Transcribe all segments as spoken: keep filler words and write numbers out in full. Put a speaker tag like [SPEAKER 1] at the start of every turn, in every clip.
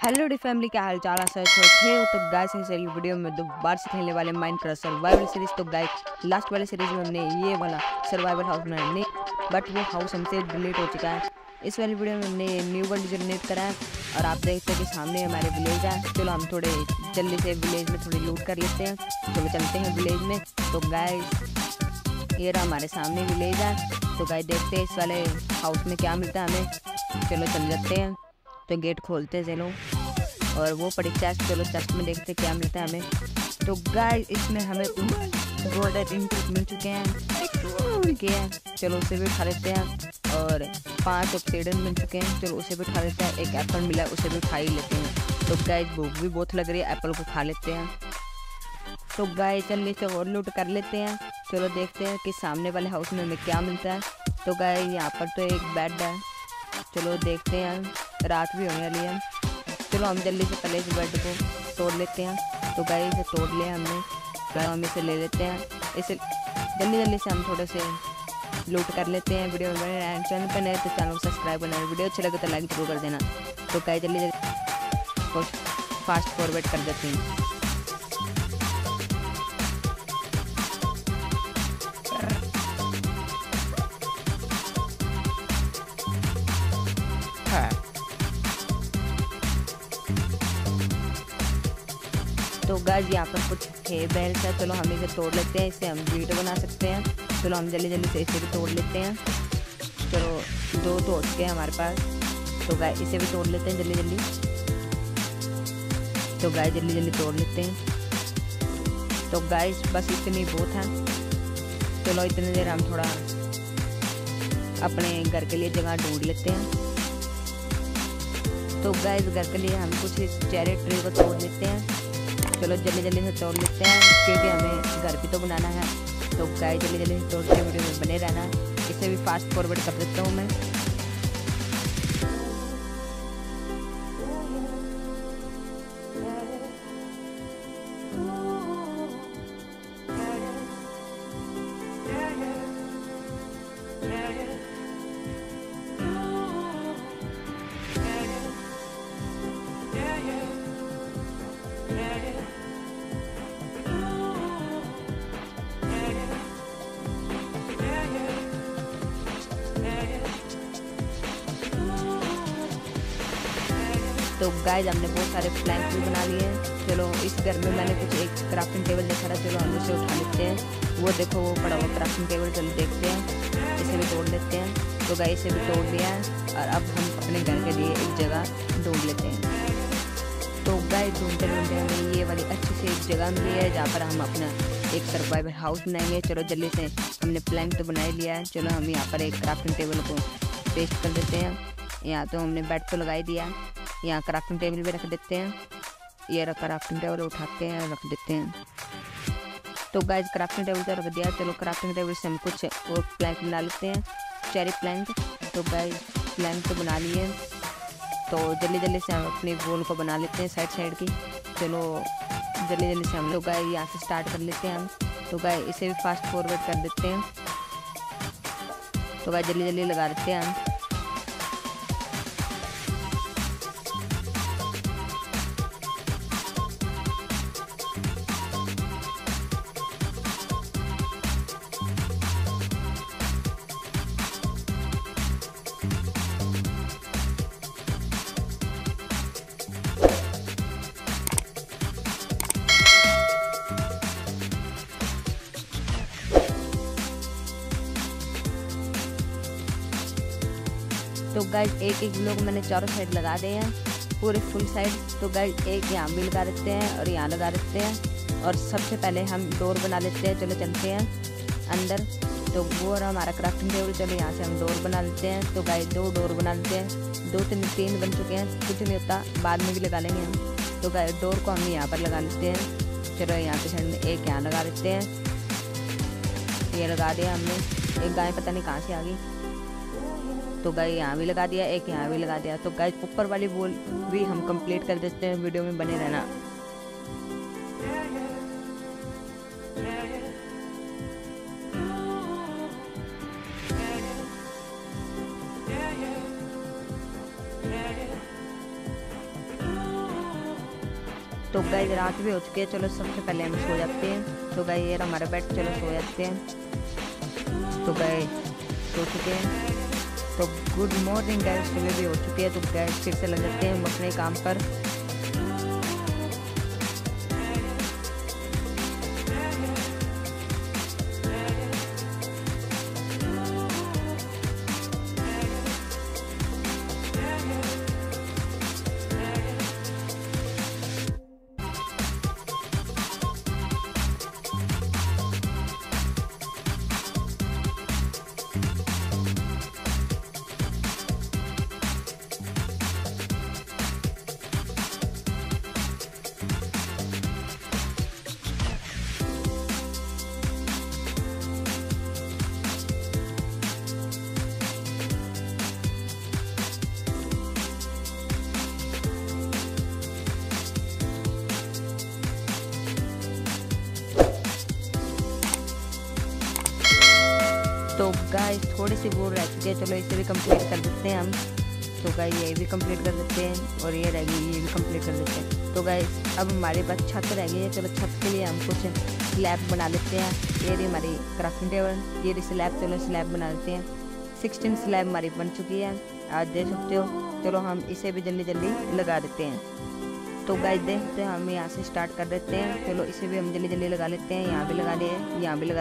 [SPEAKER 1] Hello D family, क्या हाल चाल है? सर थे तो गाइस इस वीडियो में दोबारा से खेलने वाले माइनक्राफ्ट सर्वाइवल सीरीज। तो गाइस लास्ट वाले सीरीज में हमने ये वाला सर्वाइवल हाउस बनाया नहीं, बट वो हाउस हमसे डिलीट हो चुका है। इस वाली वीडियो में हमने न्यू वर्ल्ड जनरेट करा है और आप देखते हैं कि सामने हमारे विलेज है। चलो हम थोड़े जल्दी से विलेज में थोड़ी लूट कर लेते हैं। चलो चलते हैं विलेज में। तो गाइस ये रहा हमारे सामने विलेज है। तो गाइस देखते हैं इस वाले हाउस में क्या मिलता है हमें। चलो चल जाते हैं। तो गेट खोलते चलो और वो पड़ी चेस्ट। चलो चेस्ट में देखते क्या मिलता है हमें। तो गाइस इसमें हमें गोल्डन इनपुट मिल चुके हैं के हैं। चलो उसे भी उठा लेते हैं और पांच ऑक्सीडन मिल चुके हैं। चलो उसे भी उठा लेते हैं। एक एप्पल मिला है उसे भी उठा ही लेते हैं। तो गाइस भूख भी बहुत लग रही है, एप्पल को खा लेते हैं। तो गाइस जल्दी से और लूट कर लेते हैं। चलो देखते हैं कि सामने वाले हाउस में हमें क्या मिलता है। तो गाइस यहाँ पर तो एक बेड है। चलो देखते हैं, रात भी होने वाली है। चलो हम जल्दी से पहले इस बेड को तोड़ लेते हैं। तो गाइस इसे तोड़ लिया हमने। तो हम इसे ले लेते हैं। इसे जल्दी जल्दी से हम थोड़े से लूट कर लेते हैं। वीडियो में बने रहें। चैनल पर नए तो चैनल को सब्सक्राइब करना। वीडियो अच्छा लगे तो लाइक जरूर कर देना। तो गाइस जल्दी जल्दी फास्ट फॉरवर्ड कर देते हैं। तो गाइस यहाँ पर कुछ है बेल्ट है। चलो हम इसे तोड़ लेते हैं। इससे हम वीडियो बना सकते हैं। चलो हम जल्दी जल्दी से इसे भी तोड़ लेते हैं। चलो दो तो हो चुके हैं हमारे पास। तो गाइस इसे भी तोड़ लेते हैं जल्दी जल्दी। तो गाइस जल्दी जल्दी तोड़ लेते हैं। तो गाइस बस इतनी बहुत है। चलो इतनी देर हम थोड़ा अपने घर के लिए जगह ढूंढ लेते हैं। तो गाइस घर के लिए हम कुछ इस चेरी ट्री को तोड़ लेते हैं। चलो जल्दी जल्दी से तोड़ लेते हैं क्योंकि हमें घर भी तो बनाना है। तो गाइस जल्दी जल्दी से तोड़ते वीडियो में बने रहना। इसे भी फास्ट फॉरवर्ड कर देता हूँ मैं। तो गाइस हमने बहुत सारे प्लैंक भी बना लिए हैं। चलो इस घर में मैंने कुछ एक क्राफ्टिंग टेबल देखा था। चलो हम इसे उठा लेते हैं। वो देखो वो पड़ा हुआ क्राफ्टिंग टेबल। चलो देखते हैं, इसे भी तोड़ लेते हैं। तो गाइस इसे भी तोड़ लिया है और अब हम अपने घर के लिए एक जगह ढूंढ लेते हैं। तो गाइस ढूंढते ढूंढते हमें ये वाली अच्छी सी एक जगह मिली है जहाँ पर हम अपना एक सर्वाइवल हाउस बनाएंगे। चलो जल्दी से हमने प्लैंक तो बना ही लिया है। चलो हम यहाँ पर एक क्राफ्टिंग टेबल को पेस्ट कर देते हैं। यहाँ तो हमने बेड तो लगा ही दिया है। यहाँ क्राफ्टिंग टेबल भी रख देते हैं। ये रख क्राफ्टिंग टेबल उठाते हैं रख देते हैं। तो गाइस क्राफ्टिंग टेबल तो रख दिया। चलो क्राफ्टिंग टेबल से हम कुछ और प्लैंक बना लेते हैं, चेरी प्लैंक। तो गाइस प्लैंक तो बना लिए। तो जल्दी जल्दी से हम अपनी वॉल को बना लेते हैं साइड साइड की। चलो जल्दी जल्दी से हम लोग गाइस यहाँ से स्टार्ट कर लेते हैं हम। तो गाइस इसे भी फास्ट फॉरवर्ड कर देते हैं। तो गाइस जल्दी जल्दी लगा देते हैं हम। तो गाइस एक एक ब्लॉक मैंने चारों साइड लगा दिए हैं, पूरे फुल साइड। तो गाइस एक यहाँ भी लगा देते हैं और यहाँ लगा देते हैं। और सबसे पहले हम डोर बना लेते हैं। चलो चलते हैं अंदर। तो वो रहा हमारा क्राफ्टिंग टेबल। चलो यहाँ से हम डोर बना लेते हैं। तो गाइस दो डोर बना लेते हैं। दो तीन तीन बन चुके हैं, कुछ नहीं होता, बाद में भी लगा लेंगे हम। तो गाइस डोर को हम यहाँ पर लगा लेते हैं। चलो यहाँ पे साइड में एक यहाँ लगा देते हैं। ये लगा दिया हमने। एक गाय पता नहीं कहाँ से आ गई। तो गाइस यहाँ भी लगा दिया, एक यहाँ भी लगा दिया। तो गाइस ऊपर वाली वॉल भी हम कंप्लीट कर देते हैं। वीडियो में बने रहना। तो गाइस रात भी हो चुकी है, चलो सबसे पहले हम सो जाते हैं। तो गाइस ये हमारा बेड, चलो सो जाते हैं। तो गाइस सो चुके हैं। तो गुड मॉर्निंग गाइस, सुबह भी हो चुकी है। तो गाइस फिर से लग जाते हैं हम अपने काम पर। तो गाइस थोड़ी सी बोर रह चुके हैं, चलो इसे भी कंप्लीट कर देते हैं हम। तो गाइस ये भी कंप्लीट कर देते हैं और ये रह गई, ये भी कंप्लीट कर देते हैं। तो गाइस अब हमारे पास छत रह गई है, चलो छत के लिए हम कुछ स्लैब बना लेते हैं। ये रही हमारी क्राफ्टिंग टेबल, ये रही स्लैब, चलो स्लैब बना लेते हैं। सिक्सटीन स्लैब हमारी बन चुकी है, आज देख सकते हो। चलो हम इसे भी जल्दी जल्दी लगा देते हैं। तो गाइस देख सकते हैं, हम यहाँ से स्टार्ट कर देते हैं। चलो इसे भी हम जल्दी जल्दी लगा लेते हैं। यहाँ भी लगा लिए, यहाँ भी लगा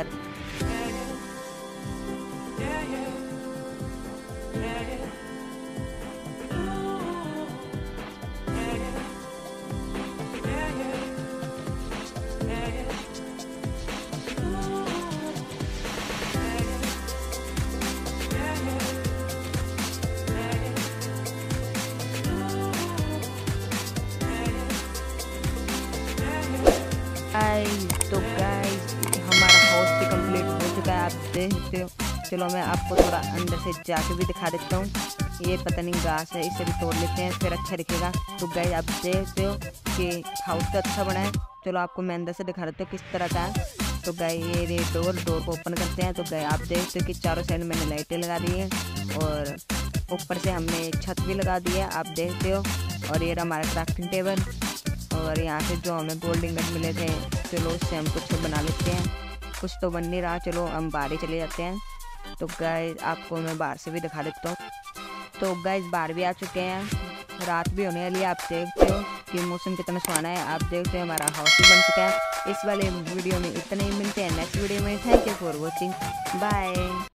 [SPEAKER 1] तो गाइस हमारा हाउस भी कंप्लीट हो चुका है, आप देख सकते हो। चलो मैं आपको थोड़ा अंदर से जाके भी दिखा देता हूँ। ये पता नहीं घास है, इसे भी तोड़ लेते हैं, फिर अच्छा दिखेगा। तो गाइस आप देख सकते हो कि हाउस तो अच्छा बना है। चलो आपको मैं अंदर से दिखा देता हूँ किस तरह का है। तो गाइस ये रे डोर डोर को ओपन करते हैं। तो गाइस आप देख सकते हो कि चारों साइड मैंने लाइटें लगा दी हैं और ऊपर से हमने छत भी लगा दी है, आप देखते हो। और ये रहा हमारा क्राफ्टिंग टेबल। और यहाँ से जो हमें गोल्डन गन मिले थे, चलो उससे हम कुछ बना लेते हैं। कुछ तो बन नहीं रहा, चलो हम बाहर ही चले जाते हैं। तो गाइस आपको मैं बाहर से भी दिखा देता हूँ। तो गाइस बाहर भी आ चुके हैं, रात भी होने वाली है, आप देखते हो कि मौसम कितना सुहाना है। आप देखते हो हमारा हाउस भी बन चुका है। इस वाले वीडियो में इतना ही, मिलते हैं नेक्स्ट वीडियो में। Thank you for watching, bye.